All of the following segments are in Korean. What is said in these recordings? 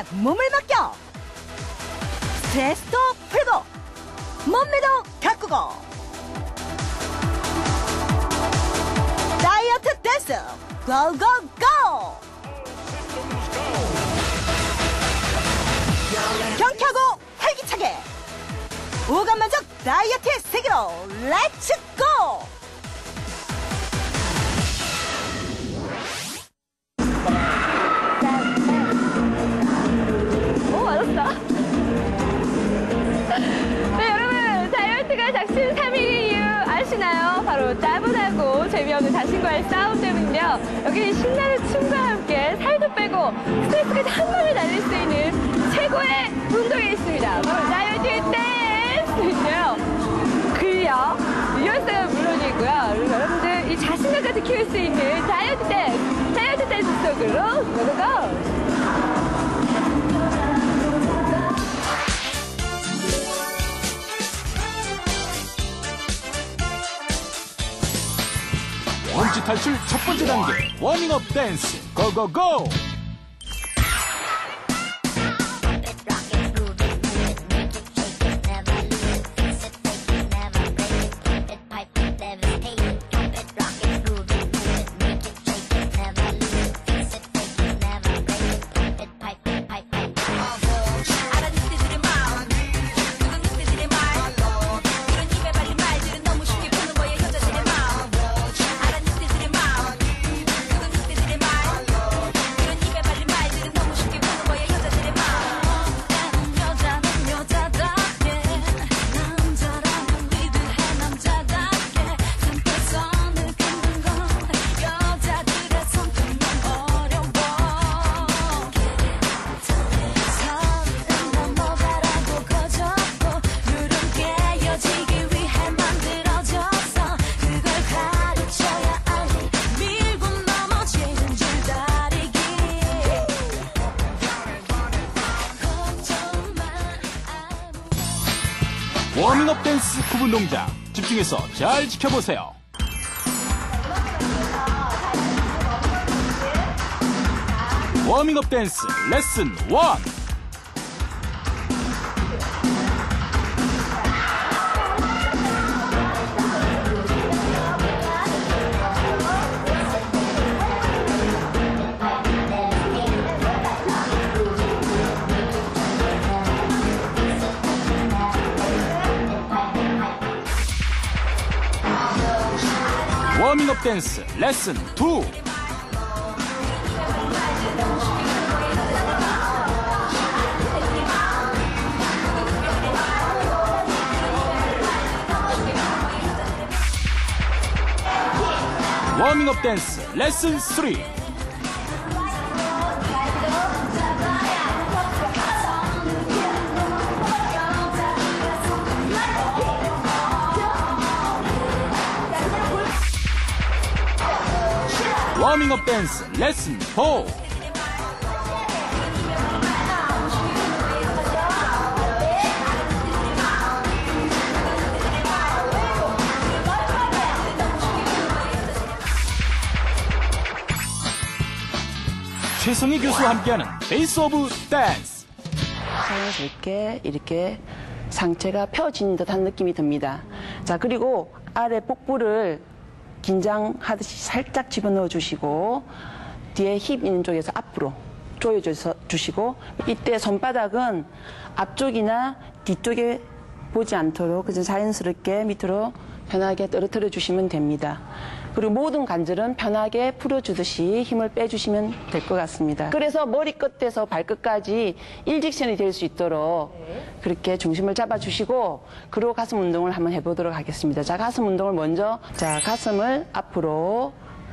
몸을 맡겨 스트레스도 풀고 몸매도 가꾸고 다이어트 댄스 고고고! 경쾌하고 활기차게 오감만족 다이어트의 세계로 렛츠고! 오, 맞았다. 네, 여러분, 다이어트가 작심 삼일인 이유 아시나요? 바로 따분하고 재미없는 자신과의 싸움 때문인데요. 여기 신나는 춤과 함께 살도 빼고 스트레스까지 한 번에 날릴 수 있는 최고의 운동이 있습니다. 바로 다이어트 댄스인데요. 근력, 유연성은 물론이고요. 그리고 여러분들 이 자신감까지 키울 수 있는 다이어트 댄스 속으로 고고고! 원치 탈출 첫 번째 단계 워밍업 댄스 고고고! 워밍업 댄스 구분 동작 집중해서 잘 지켜보세요. 워밍업 댄스 레슨 1. 워밍업 댄스 레슨 2. 워밍업 댄스 레슨 3. 워밍업 댄스 레슨 4. 최성희 교수와 함께하는 페이스 오브 댄스. 이렇게 상체가 펴진 듯한 느낌이 듭니다. 자, 그리고 아래 복부를 긴장하듯이 살짝 집어넣어 주시고 뒤에 힙 있는 쪽에서 앞으로 조여줘서 주시고 이때 손바닥은 앞쪽이나 뒤쪽에 보지 않도록 그저 자연스럽게 밑으로 편하게 떨어뜨려 주시면 됩니다. 그리고 모든 관절은 편하게 풀어주듯이 힘을 빼주시면 될 것 같습니다. 그래서 머리끝에서 발끝까지 일직선이 될 수 있도록 그렇게 중심을 잡아주시고 그리고 가슴 운동을 한번 해보도록 하겠습니다. 자, 가슴 운동을 먼저 가슴을 앞으로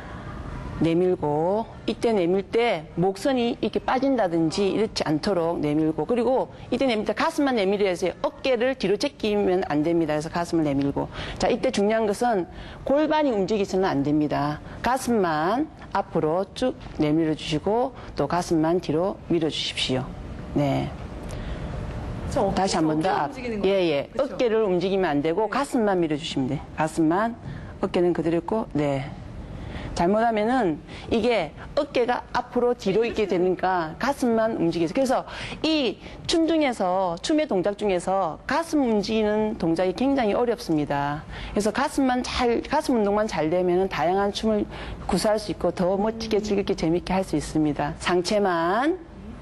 내밀고 이때 내밀 때 목선이 이렇게 빠진다든지 이렇지 않도록 내밀고 그리고 이때 내밀 때 가슴만 내밀어야 해서 어깨를 뒤로 제끼면 안 됩니다. 그래서 가슴을 내밀고 자 이때 중요한 것은 골반이 움직이서는 안 됩니다. 가슴만 앞으로 쭉 내밀어 주시고 또 가슴만 뒤로 밀어 주십시오. 네. 다시 한 번 더 앞. 예예. 그렇죠? 어깨를 움직이면 안 되고 가슴만 밀어 주시면 돼. 가슴만 어깨는 그대로 있고 네. 잘못하면은 이게 어깨가 앞으로 뒤로 있게 되니까 가슴만 움직여서. 그래서 이 춤 중에서, 춤의 동작 중에서 가슴 움직이는 동작이 굉장히 어렵습니다. 그래서 가슴 운동만 잘 되면은 다양한 춤을 구사할 수 있고 더 멋지게 즐겁게 재밌게 할 수 있습니다. 상체만,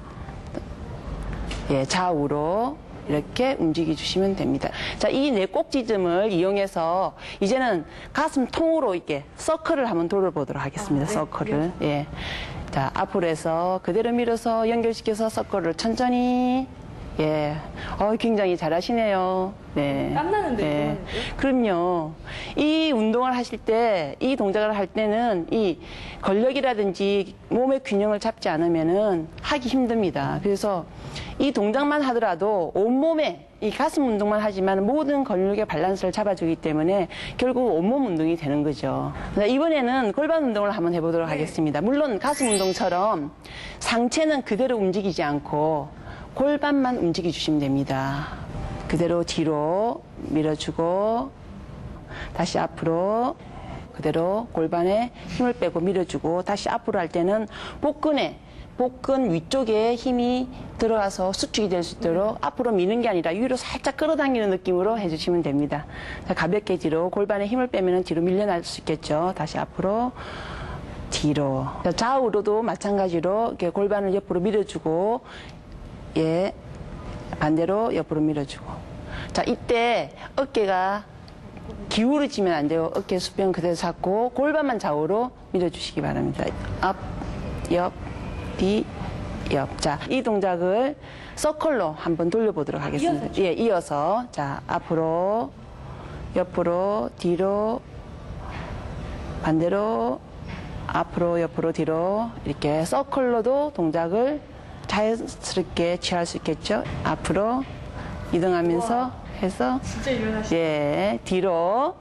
예, 좌우로 이렇게 움직여 주시면 됩니다. 자, 이 네 꼭지점을 이용해서 이제는 가슴 통으로 이렇게 서클을 한번 돌아보도록 하겠습니다. 서클을. 예. 자, 앞으로 해서 그대로 밀어서 연결시켜서 서클을 천천히. 예. 굉장히 잘하시네요. 네. 땀나는데, 네. 그럼요. 이 운동을 하실 때, 이 동작을 할 때는 이 근력이라든지 몸의 균형을 잡지 않으면은 하기 힘듭니다. 그래서 이 동작만 하더라도 온몸에 이 가슴 운동만 하지만 모든 근육의 밸런스를 잡아주기 때문에 결국 온몸 운동이 되는 거죠. 이번에는 골반 운동을 한번 해보도록 하겠습니다. 물론 가슴 운동처럼 상체는 그대로 움직이지 않고 골반만 움직여 주시면 됩니다. 그대로 뒤로 밀어주고 다시 앞으로 그대로 골반에 힘을 빼고 밀어주고 다시 앞으로 할 때는 복근 위쪽에 힘이 들어가서 수축이 될 수 있도록 앞으로 미는 게 아니라 위로 살짝 끌어당기는 느낌으로 해주시면 됩니다. 자, 가볍게 뒤로 골반에 힘을 빼면 뒤로 밀려날 수 있겠죠. 다시 앞으로 뒤로. 자, 좌우로도 마찬가지로 이렇게 골반을 옆으로 밀어주고 예, 반대로 옆으로 밀어주고. 자, 이때 어깨가 기울어지면 안 돼요. 어깨 수평 그대로 잡고 골반만 좌우로 밀어주시기 바랍니다. 앞, 옆, 뒤, 옆. 자, 이 동작을 서클로 한번 돌려보도록 하겠습니다. 예, 이어서. 자, 앞으로, 옆으로, 뒤로, 반대로, 앞으로, 옆으로, 뒤로. 이렇게 서클로도 동작을 자연스럽게 취할 수 있겠죠. 앞으로 이동하면서 해서 진짜 유연하시네. 예, 뒤로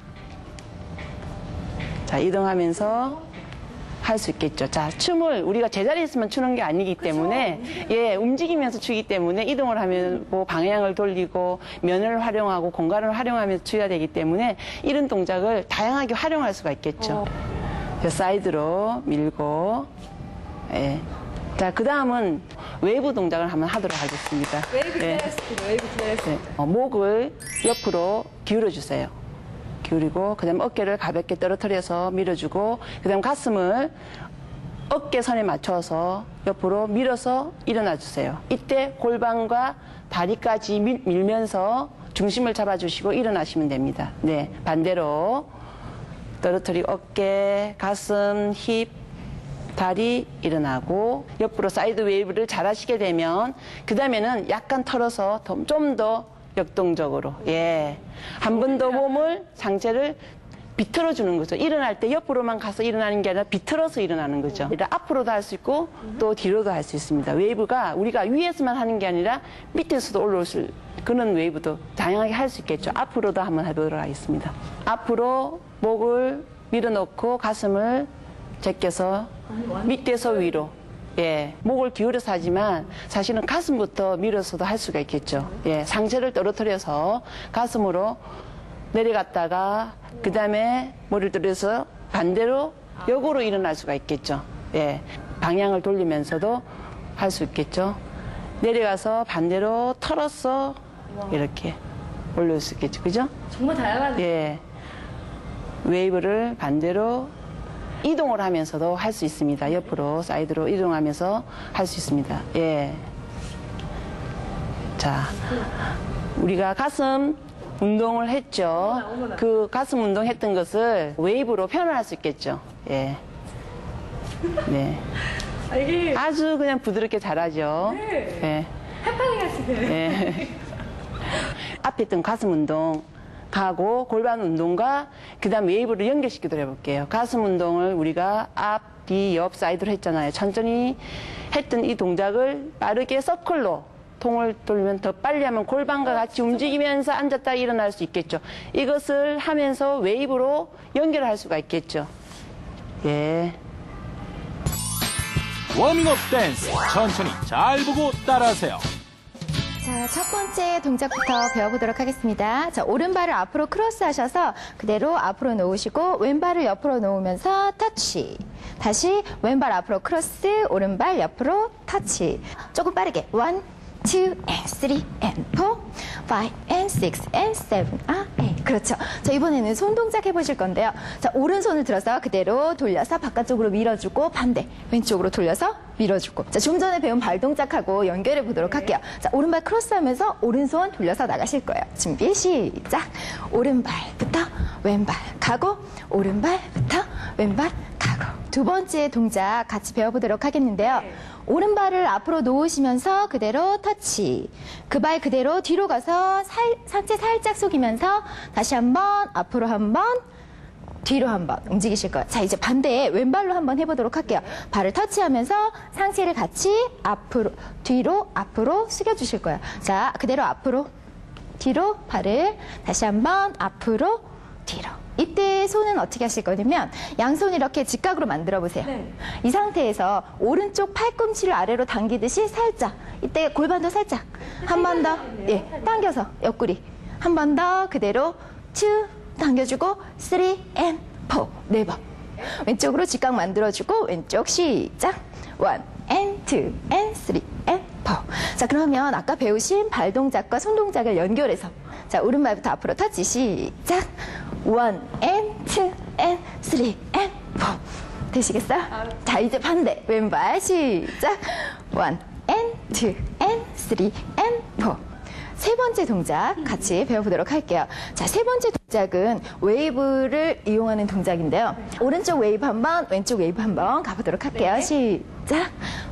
자 이동하면서 할 수 있겠죠. 자, 춤을 우리가 제자리에서만 추는 게 아니기 때문에 예, 움직이면서 추기 때문에 이동을 하면 뭐 방향을 돌리고 면을 활용하고 공간을 활용하면서 추야 되기 때문에 이런 동작을 다양하게 활용할 수가 있겠죠. 자, 사이드로 밀고 예. 자, 그 다음은 웨이브 동작을 한번 하도록 하겠습니다. 웨이브 기다렸습니다. 웨이브 기다렸습니다. 목을 옆으로 기울여 주세요. 기울이고, 그 다음 어깨를 가볍게 떨어뜨려서 밀어주고, 그 다음 가슴을 어깨선에 맞춰서 옆으로 밀어서 일어나 주세요. 이때 골반과 다리까지 밀면서 중심을 잡아주시고 일어나시면 됩니다. 네, 반대로 떨어뜨리고 어깨, 가슴, 힙, 다리 일어나고 옆으로 사이드 웨이브를 잘 하시게 되면 그 다음에는 약간 털어서 좀 더 역동적으로 예, 한 번 더 몸을 상체를 비틀어 주는 거죠. 일어날 때 옆으로만 가서 일어나는 게 아니라 비틀어서 일어나는 거죠. 앞으로도 할 수 있고 또 뒤로도 할 수 있습니다. 웨이브가 우리가 위에서만 하는 게 아니라 밑에서도 올라올 수 그런 웨이브도 다양하게 할 수 있겠죠. 앞으로도 한번 해보도록 하겠습니다. 앞으로 목을 밀어넣고 가슴을 제껴서 밑에서 위로 예, 목을 기울여서 하지만 사실은 가슴부터 밀어서도 할 수가 있겠죠. 예, 상체를 떨어뜨려서 가슴으로 내려갔다가 그 다음에 머리를 들여서 반대로 역으로 일어날 수가 있겠죠. 예, 방향을 돌리면서도 할 수 있겠죠. 내려가서 반대로 털어서 이렇게 올릴 수 있겠죠. 그죠? 정말 다양한. 예, 웨이브를 반대로 이동을 하면서도 할 수 있습니다. 옆으로, 사이드로 이동하면서 할 수 있습니다. 예. 자, 우리가 가슴 운동을 했죠. 그 가슴 운동 했던 것을 웨이브로 표현할 수 있겠죠. 예. 네. 이게 아주 그냥 부드럽게 잘하죠. 네. 예. 핫하게 하시네. 예. 앞에 있던 가슴 운동 하고 골반 운동과 그 다음 웨이브를 연결시키도록 해볼게요. 가슴 운동을 우리가 앞, 뒤, 옆, 사이드로 했잖아요. 천천히 했던 이 동작을 빠르게 서클로 통을 돌리면 더 빨리 하면 골반과 같이 움직이면서 앉았다 일어날 수 있겠죠. 이것을 하면서 웨이브로 연결할 수가 있겠죠. 예. 워밍업 댄스 천천히 잘 보고 따라하세요. 자, 첫 번째 동작부터 배워보도록 하겠습니다. 자, 오른발을 앞으로 크로스 하셔서 그대로 앞으로 놓으시고 왼발을 옆으로 놓으면서 터치. 다시 왼발 앞으로 크로스, 오른발 옆으로 터치. 조금 빠르게. 1, 2, and 3, and 4, 5, and 6, and 7, 8. 그렇죠. 자, 이번에는 손 동작 해보실 건데요. 자, 오른손을 들어서 그대로 돌려서 바깥쪽으로 밀어주고 반대. 왼쪽으로 돌려서 밀어주고. 자, 좀 전에 배운 발 동작하고 연결해 보도록 할게요. 자, 오른발 크로스 하면서 오른손 돌려서 나가실 거예요. 준비, 시작. 오른발부터 왼발 가고, 오른발부터 왼발 가고. 두 번째 동작 같이 배워보도록 하겠는데요. 오른발을 앞으로 놓으시면서 그대로 터치. 그 발 그대로 뒤로 가서 상체 살짝 숙이면서 다시 한번 앞으로 한번 뒤로 한번 움직이실 거예요. 자, 이제 반대에 왼발로 한번 해보도록 할게요. 발을 터치하면서 상체를 같이 앞으로 뒤로 앞으로 숙여주실 거예요. 자, 그대로 앞으로 뒤로 발을 다시 한번 앞으로 뒤로. 이때 손은 어떻게 하실 거냐면 양손 이렇게 직각으로 만들어 보세요. 이 상태에서 오른쪽 팔꿈치를 아래로 당기듯이 살짝, 이때 골반도 살짝 한 번 더, 예, 당겨서 옆구리 한 번 더 그대로 2 당겨주고 3 and 4 네 번. 왼쪽으로 직각 만들어주고 왼쪽 시작. 1 and 2 and 3 and 4. 자, 그러면 아까 배우신 발 동작과 손 동작을 연결해서 자, 오른발부터 앞으로 터치 시작. 1 and 2 and 3 and 4. 되시겠어요? 자, 이제 반대 왼발 시작. 1 and 2 and 3 and 4. 세 번째 동작 같이 배워보도록 할게요. 자, 세 번째 동작은 웨이브를 이용하는 동작인데요. 오른쪽 웨이브 한번, 왼쪽 웨이브 한번 가보도록 할게요. 시작.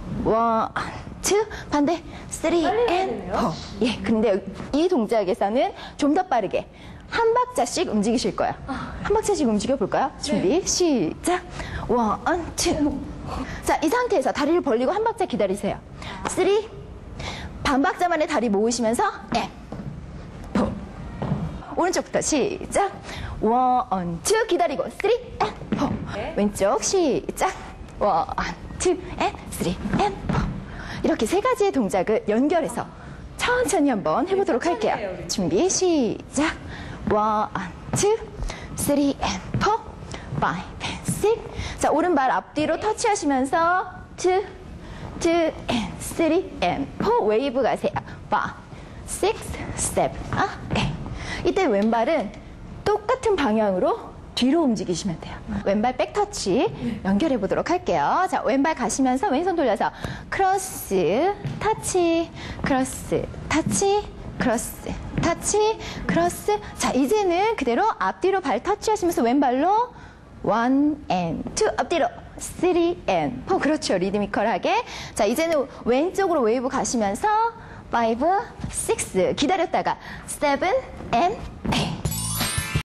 1, 2, 반대 3 and 4. 예, 근데 이 동작에서는 좀 더 빠르게 한 박자씩 움직이실 거예요. 한 박자씩 움직여 볼까요? 준비 시작. 1, 2. 자, 이 상태에서 다리를 벌리고 한 박자 기다리세요. 3. 반 박자만에 다리 모으시면서 and 4. 오른쪽부터 시작. 1, 2 기다리고 3 and 4. 왼쪽 시작. 1, 2 and 3 and 4. 이렇게 세 가지의 동작을 연결해서 천천히 한번 해보도록 할게요. 준비 시작. 1, 2, 3 and 4, 5 and 6. 자, 오른발 앞뒤로 터치하시면서 2, 2 and 3 and 4 웨이브 가세요. 5, 6, 7, 8. 이때 왼발은 똑같은 방향으로 뒤로 움직이시면 돼요. 왼발 백터치 연결해 보도록 할게요. 자, 왼발 가시면서 왼손 돌려서 크로스, 터치, 크로스, 터치, 크로스, 터치, 크로스. 자, 이제는 그대로 앞뒤로 발 터치하시면서 왼발로 1 and 2 앞뒤로 3 and 4. 그렇죠. 리드미컬하게. 자, 이제는 왼쪽으로 웨이브 가시면서 5, 6 기다렸다가 7 and